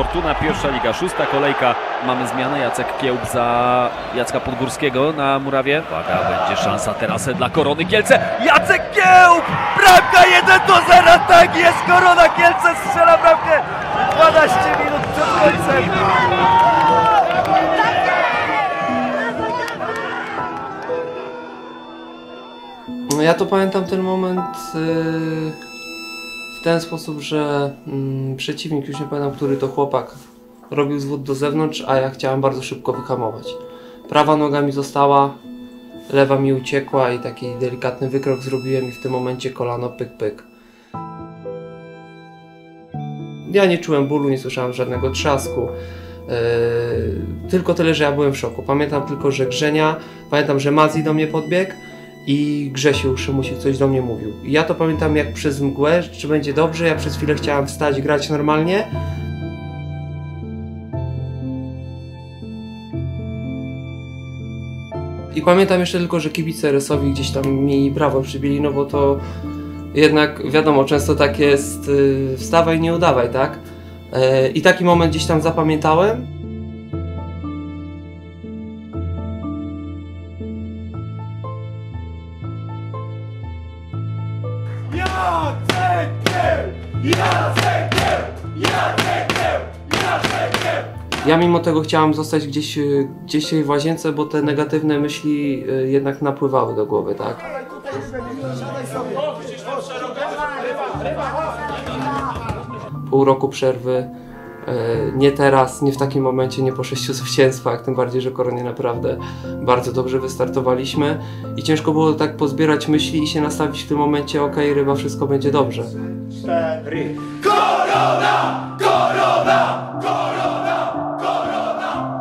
Fortuna, pierwsza liga, 6. kolejka. Mamy zmianę, Jacek Kiełb za Jacka Podgórskiego na murawie. Uwaga, będzie szansa teraz dla Korony Kielce. Jacek Kiełb! Bramka 1-0, tak jest! Korona Kielce strzela bramkę 12 minut przed końcem. No ja to pamiętam ten moment w ten sposób, że przeciwnik, już nie pamiętam, który to chłopak, robił zwód do zewnątrz, a ja chciałem bardzo szybko wyhamować. Prawa noga mi została, lewa mi uciekła i taki delikatny wykrok zrobiłem i w tym momencie kolano pyk pyk. Ja nie czułem bólu, nie słyszałem żadnego trzasku. Tylko tyle, że ja byłem w szoku. Pamiętam tylko, że Grzenia, pamiętam, że Mazzi do mnie podbiegł i Grzesiu Szymusik coś do mnie mówił. I ja to pamiętam jak przez mgłę, czy będzie dobrze, ja przez chwilę chciałem wstać, grać normalnie. I pamiętam jeszcze tylko, że kibice Rysowi gdzieś tam mi brawo przybili, no bo to jednak wiadomo, często tak jest, wstawaj, nie udawaj, tak? I taki moment gdzieś tam zapamiętałem. Ja mimo tego chciałem zostać gdzieś w łazience, bo te negatywne myśli jednak napływały do głowy, tak? Pół roku przerwy, nie teraz, nie w takim momencie, nie po 6 zwycięstwach, tym bardziej, że Koronie naprawdę bardzo dobrze wystartowaliśmy i ciężko było tak pozbierać myśli i się nastawić w tym momencie, okej, Ryba, wszystko będzie dobrze. 4. Korona! Korona! Korona! Korona!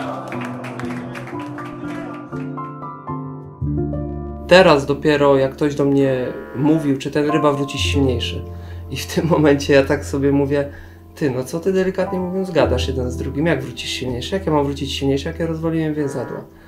Teraz dopiero jak ktoś do mnie mówił, czy ten Ryba wróci silniejszy. I w tym momencie ja tak sobie mówię, ty, no co ty delikatnie mówiąc gadasz jeden z drugim, jak wrócisz silniejszy, jak ja mam wrócić silniejszy, jak ja rozwaliłem więzadła.